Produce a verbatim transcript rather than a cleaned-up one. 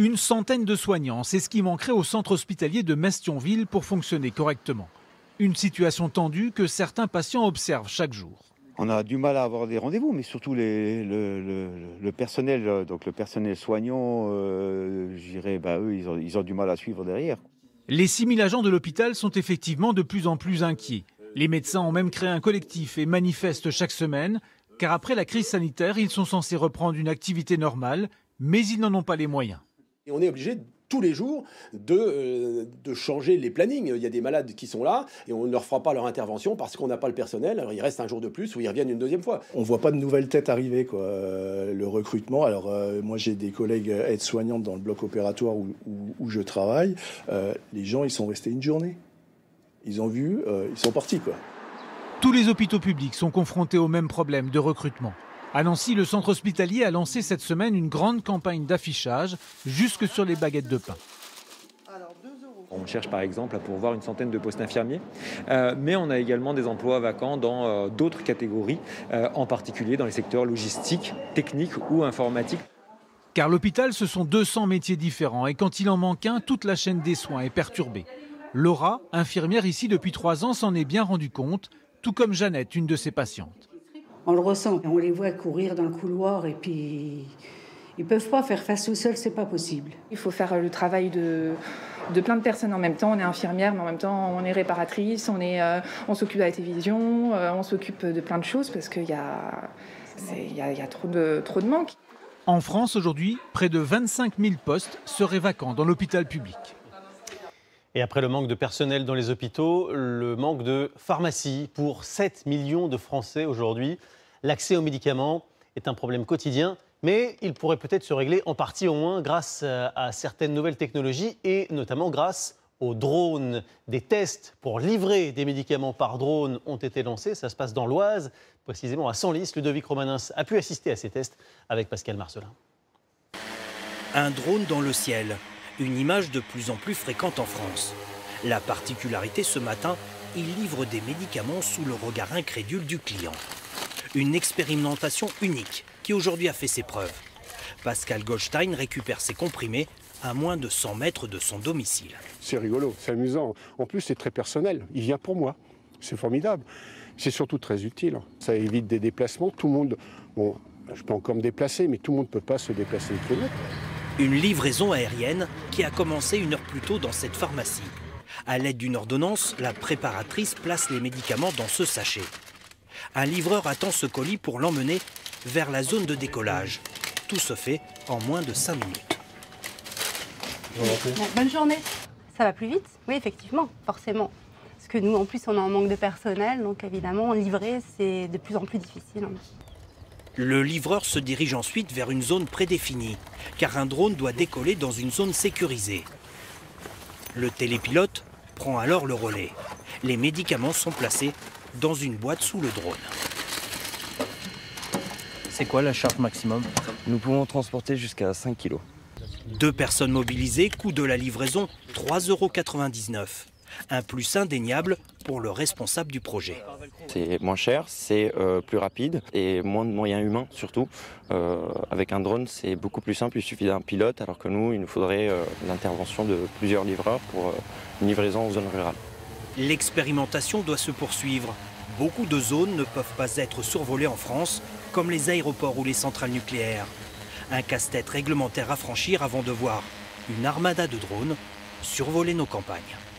Une centaine de soignants, c'est ce qui manquerait au centre hospitalier de Metz-Thionville pour fonctionner correctement. Une situation tendue que certains patients observent chaque jour. On a du mal à avoir des rendez-vous, mais surtout les, le, le, le personnel, donc le personnel soignant, euh, je dirais, bah, eux, ils ont, ils ont du mal à suivre derrière. Les six mille agents de l'hôpital sont effectivement de plus en plus inquiets. Les médecins ont même créé un collectif et manifestent chaque semaine, car après la crise sanitaire, ils sont censés reprendre une activité normale, mais ils n'en ont pas les moyens. Et on est obligé tous les jours de, euh, de changer les plannings. Il y a des malades qui sont là et on ne leur fera pas leur intervention parce qu'on n'a pas le personnel. Alors ils restent un jour de plus ou ils reviennent une deuxième fois. On ne voit pas de nouvelles têtes arriver, quoi. Euh, le recrutement, alors euh, moi j'ai des collègues aides-soignantes dans le bloc opératoire où, où, où je travaille. Euh, les gens, ils sont restés une journée. Ils ont vu, euh, ils sont partis, quoi. Tous les hôpitaux publics sont confrontés au même problème de recrutement. À Nancy, le centre hospitalier a lancé cette semaine une grande campagne d'affichage jusque sur les baguettes de pain. On cherche par exemple à pourvoir une centaine de postes infirmiers, euh, mais on a également des emplois vacants dans euh, d'autres catégories, euh, en particulier dans les secteurs logistiques, techniques ou informatiques. Car l'hôpital, ce sont deux cents métiers différents et quand il en manque un, toute la chaîne des soins est perturbée. Laura, infirmière ici depuis trois ans, s'en est bien rendue compte, tout comme Jeannette, une de ses patientes. On le ressent, on les voit courir dans le couloir et puis ils ne peuvent pas faire face tout seuls, c'est pas possible. Il faut faire le travail de, de plein de personnes en même temps. On est infirmière, mais en même temps on est réparatrice, on, est, euh, on s'occupe de la télévision, euh, on s'occupe de plein de choses parce qu'il y a, il y a, il y a trop de, trop de manque. En France aujourd'hui, près de vingt-cinq mille postes seraient vacants dans l'hôpital public. Et après le manque de personnel dans les hôpitaux, le manque de pharmacie pour sept millions de Français aujourd'hui. L'accès aux médicaments est un problème quotidien, mais il pourrait peut-être se régler en partie au moins grâce à certaines nouvelles technologies et notamment grâce aux drones. Des tests pour livrer des médicaments par drone ont été lancés. Ça se passe dans l'Oise, précisément à Senlis. Ludovic Romanens a pu assister à ces tests avec Pascal Marcelin. Un drone dans le ciel. Une image de plus en plus fréquente en France. La particularité ce matin, il livre des médicaments sous le regard incrédule du client. Une expérimentation unique qui aujourd'hui a fait ses preuves. Pascal Goldstein récupère ses comprimés à moins de cent mètres de son domicile. C'est rigolo, c'est amusant. En plus, c'est très personnel. Il vient pour moi. C'est formidable. C'est surtout très utile. Ça évite des déplacements. Tout le monde, bon, je peux encore me déplacer, mais tout le monde ne peut pas se déplacer des kilomètres. Une livraison aérienne qui a commencé une heure plus tôt dans cette pharmacie. À l'aide d'une ordonnance, la préparatrice place les médicaments dans ce sachet. Un livreur attend ce colis pour l'emmener vers la zone de décollage. Tout se fait en moins de cinq minutes. Bonne journée. Ça va plus vite? Oui, effectivement, forcément. Parce que nous, en plus, on a un manque de personnel, donc évidemment, livrer, c'est de plus en plus difficile. Le livreur se dirige ensuite vers une zone prédéfinie, car un drone doit décoller dans une zone sécurisée. Le télépilote prend alors le relais. Les médicaments sont placés dans une boîte sous le drone. C'est quoi la charge maximum? Nous pouvons transporter jusqu'à cinq kilos. Deux personnes mobilisées, coût de la livraison trois euros quatre-vingt-dix-neuf. Un plus indéniable pour le responsable du projet. C'est moins cher, c'est euh, plus rapide et moins de moyens humains surtout. Euh, avec un drone, c'est beaucoup plus simple, il suffit d'un pilote, alors que nous, il nous faudrait euh, l'intervention de plusieurs livreurs pour euh, une livraison en zone rurale. L'expérimentation doit se poursuivre. Beaucoup de zones ne peuvent pas être survolées en France, comme les aéroports ou les centrales nucléaires. Un casse-tête réglementaire à franchir avant de voir une armada de drones survoler nos campagnes.